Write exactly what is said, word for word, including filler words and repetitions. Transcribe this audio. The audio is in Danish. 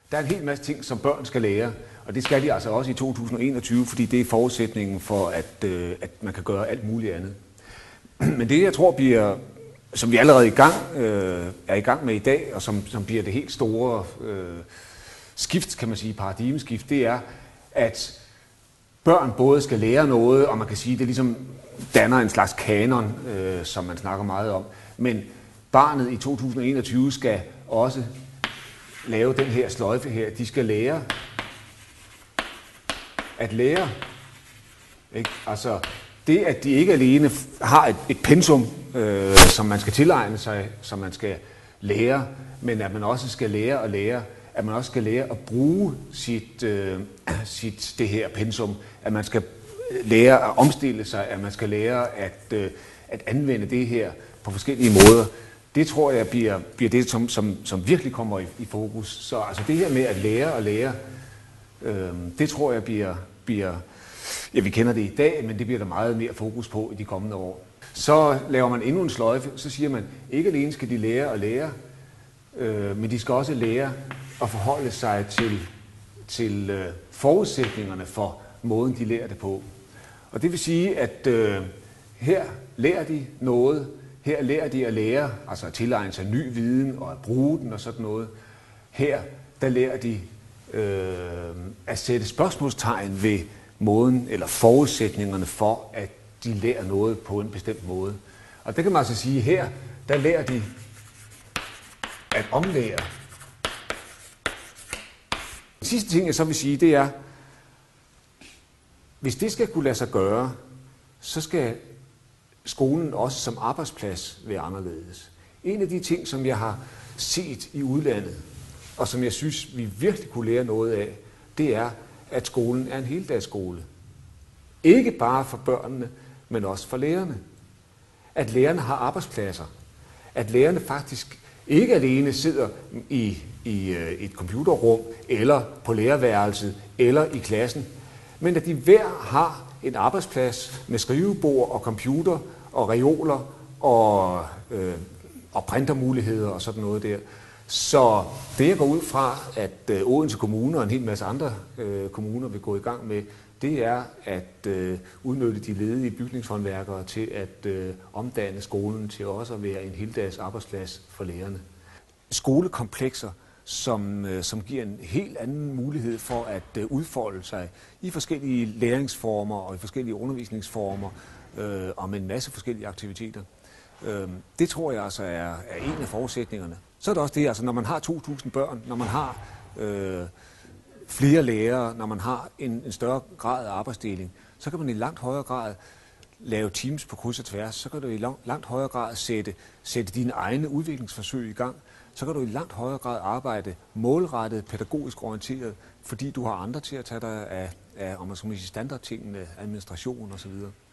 Der er en hel masse ting, som børn skal lære, og det skal de altså også i to tusind og enogtyve, fordi det er forudsætningen for, at, øh, at man kan gøre alt muligt andet. Men det, jeg tror bliver, som vi allerede i gang, øh, er i gang med i dag, og som, som bliver det helt store øh, skift, kan man sige, paradigmeskift, det er, at børn både skal lære noget, og man kan sige, det ligesom danner en slags kanon, øh, som man snakker meget om. Men barnet i to tusind og enogtyve skal også lave den her sløjfe her. De skal lære at lære. Ikke? Altså det, at de ikke alene har et, et pensum, øh, som man skal tilegne sig, som man skal lære, men at man også skal lære at lære, at man også skal lære at bruge sit, øh, sit det her pensum, at man skal lære at omstille sig, at man skal lære at, øh, at anvende det her på forskellige måder. Det tror jeg bliver, bliver det, som, som, som virkelig kommer i, i fokus. Så altså det her med at lære og lære, øh, det tror jeg bliver, bliver, ja vi kender det i dag, men det bliver der meget mere fokus på i de kommende år. Så laver man endnu en sløjfe, så siger man, ikke alene skal de lære og lære, øh, men de skal også lære at forholde sig til, til øh, forudsætningerne for måden, de lærer det på. Og det vil sige, at øh, her lærer de noget, her lærer de at lære, altså at tilegne sig ny viden og at bruge den og sådan noget. Her, der lærer de øh, at sætte spørgsmålstegn ved måden eller forudsætningerne for, at de lærer noget på en bestemt måde. Og det kan man altså sige, her, der lærer de at omlære. Den sidste ting, jeg så vil sige, det er, hvis det skal kunne lade sig gøre, så skal skolen også som arbejdsplads være anderledes. En af de ting, som jeg har set i udlandet, og som jeg synes, vi virkelig kunne lære noget af, det er, at skolen er en heldagsskole. Ikke bare for børnene, men også for lærerne. At lærerne har arbejdspladser. At lærerne faktisk ikke alene sidder i, i et computerrum, eller på lærerværelset, eller i klassen, men at de hver har en arbejdsplads med skrivebord og computer og reoler og, øh, og printermuligheder og sådan noget der. Så det jeg går ud fra, at øh, Odense Kommune og en hel masse andre øh, kommuner vil gå i gang med, det er at øh, udnytte de ledige bygningshåndværkere til at øh, omdanne skolen til også at være en heldags arbejdsplads for lærerne. Skolekomplekser, som, øh, som giver en helt anden mulighed for at øh, udfolde sig i forskellige læringsformer og i forskellige undervisningsformer øh, og med en masse forskellige aktiviteter. Øh, det tror jeg altså er, er en af forudsætningerne. Så er det også det, altså når man har to tusind børn, når man har øh, flere lærere, når man har en, en større grad af arbejdsdeling, så kan man i langt højere grad lave teams på kryds og tværs, så kan du i langt, langt højere grad sætte, sætte dine egne udviklingsforsøg i gang, så kan du i langt højere grad arbejde målrettet, pædagogisk orienteret, fordi du har andre til at tage dig af, af om man skal sige, standardtingene, administration osv.